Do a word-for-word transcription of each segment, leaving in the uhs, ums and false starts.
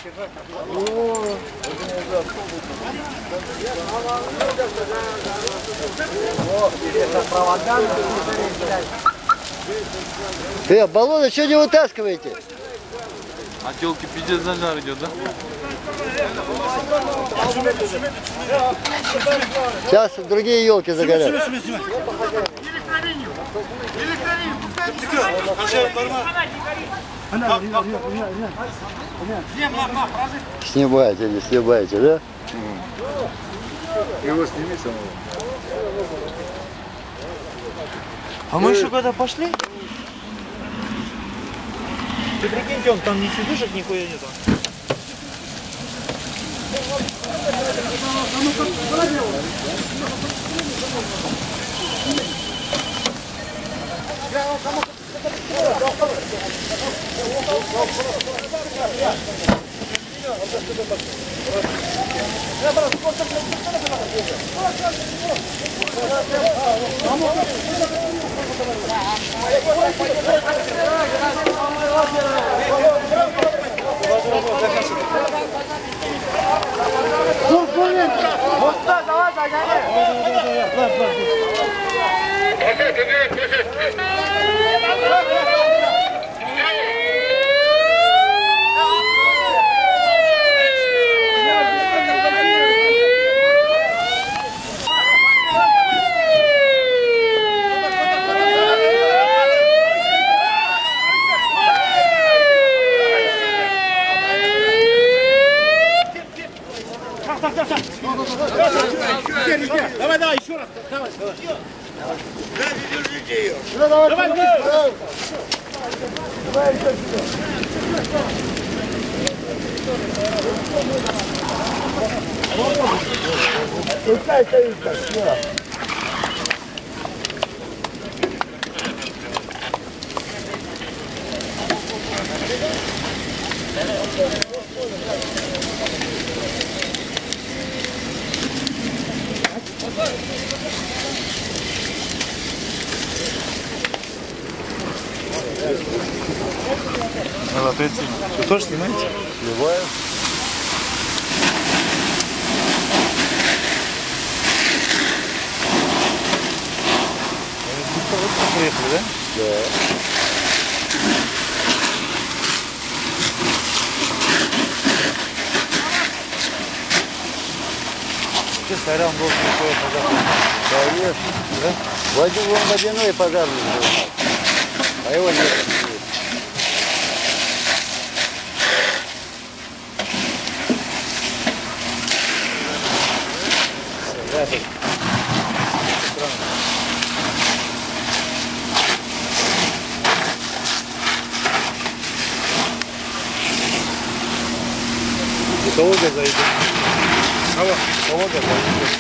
Э, баллоны что не вытаскиваете? А телки пиздец зажар идет, да? Сейчас другие елки загорят. Снимаете, не снимаете, да? Его сними самого. А мы еще куда пошли? Ты прикиньте, он там ни сидушек, нихуя нету. Давай, давай, еще раз. Давай, давай. Да, держите ее. Давай, давай, давай. Давай, пускай стоит так, смело. Надо прийти. Вы тоже снимаете? Снимаю. Приехали, да? Да. Сейчас Сайран должен такое пожарный. Конечно. Да? Вадим вон водяной пожарный был. А его нет. Кого зайдет? Кого? Кого зайдет?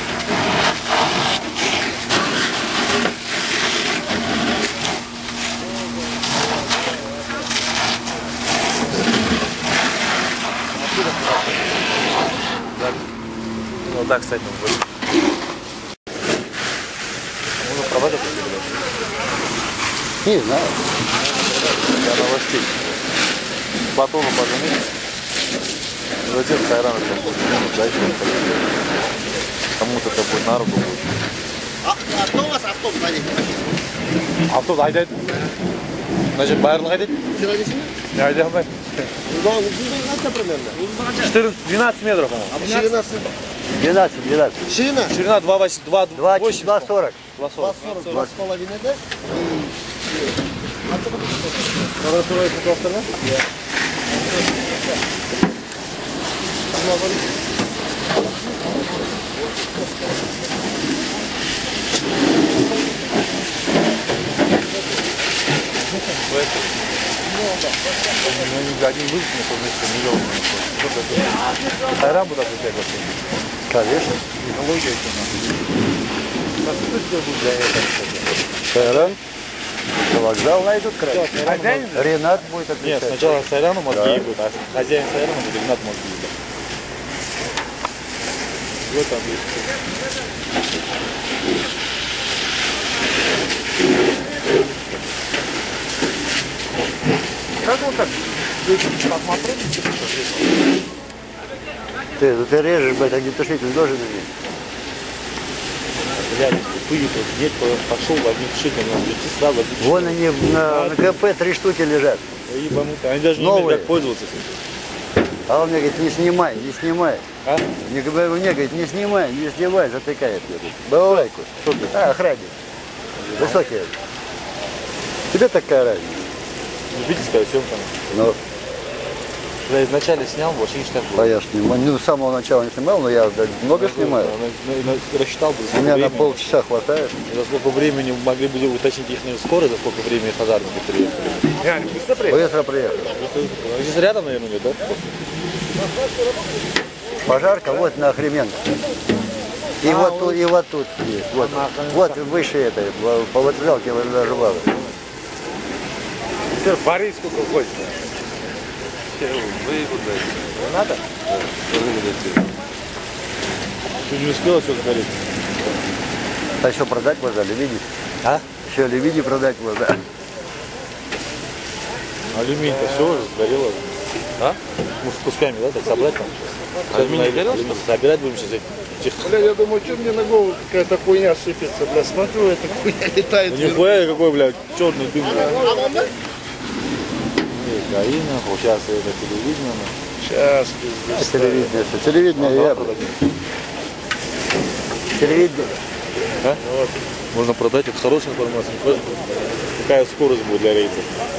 Вот так, кстати, он будет. Можно проводить Не знаю. для новостей. Батону позвонить. Затем Сайрана там будет. Дальше он поедет. Кому-то это будет на руку будет. А, а кто у вас автобус водит? Автобус айдайды. Значит, барлығы айдайды. Сен айдайсың ба? Я айдай алмаймын. Узбан қанша примерно? четырнадцать двенадцать метров, по-моему. А ширинасы? двенадцать, двенадцать. Ширина? Ширина два Два сорок. два сорок. Два с половиной, да? Квадратура это просто, да? Один выпуск, на миллион. Сайран будет отвечать вообще? Конечно. Технология еще надо. Что будет для этого? Сайран. Вокзал найдут край. Хозяин? Ренат будет отвечать. Нет, сначала Сайрану мозги будут, а хозяин Сайрана будет Ренат мозги будет. Вот там есть. Как вот так? Посмотрели, что Ты, ну ты режешь, блядь, огнетушитель должен иметь. Блядь, выехал, дед пошел, огнетушитель, надо идти сразу огнетушитель. Вон они на, на ГП три штуки лежат. Ебанутые. Они даже не Новые. умеют, как пользоваться. А он мне говорит, не снимай, не снимай. А? Мне, говорю, мне говорит, не снимай, не снимай, затыкает. Балалайку. Кто ты? А, охранник. Высокий. Тебе такая разница. Любительская съемка. Ну, Я изначально снял, вообще не так а было. я ж снимаю. Ну, с самого начала не снимал, но я да, много снимаю. На- на- на- Рассчитал бы, У сколько меня на времени. полчаса хватает. За сколько времени могли бы уточнить их скорость, за сколько времени пожарники приехали. Реально, быстро приехали? Быстро приехал. Здесь рядом, наверное, нет, да? Пожарка вот на Охременко. И вот тут, и вот тут есть. Вот, вот выше этой, по вокзалке даже бабы. Ты вари сколько хочешь. Выехал дальше. Не надо? Ты не успела все сгореть? А еще продать можно, ливиди. А? Еще ливиди продать можно. Алюминий-то все уже сгорело. А? Мы с кусками, да, так собрать там? Алюминий горел, что ли? Собирать будем сейчас. Этих... Бля, я думаю, что мне на голову какая-то хуйня сыпется, бля, смотрю, эта хуйня летает. Ну нихуя какой, блядь, черный дым. Гаина, сейчас это телевидение. Сейчас, А пиздец. телевидение, что? Телевидение я. Телевидение. А? Можно продать, это хорошая информация. Какая скорость будет для рейса?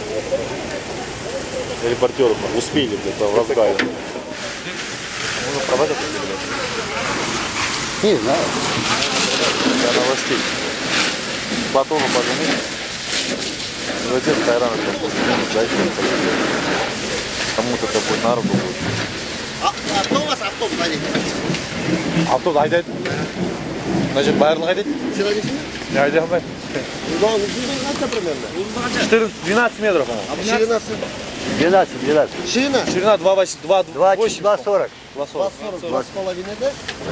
Репортеров успели, блядь, в разгаре. Можно продать это, блядь, Не знаю. для новостей. Платону позвонить. Затем Кайран это будет. Дальше кому-то это будет на руку будет. А, а кто у вас авто сзади? Автобус айдайды. Значит, барлығы айдайды. Сюда не сюда? Не айдай алмай. Ну, он сколько примерно? четырнадцать, двенадцать метров. она. А ширина? двенадцать, двенадцать. Ширина? Ширина два восемь, два Два, восемь. два сорок. два сорок. два сорок, два с половиной, да?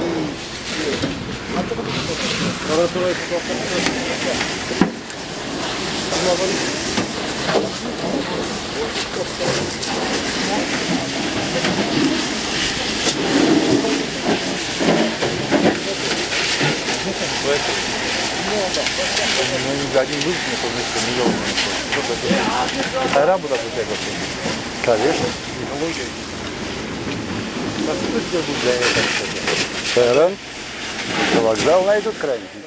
Один выпуск на вместо миллиона. Кайран будет отвечать вообще. Конечно. Кайран. Вокзал найдут крайне.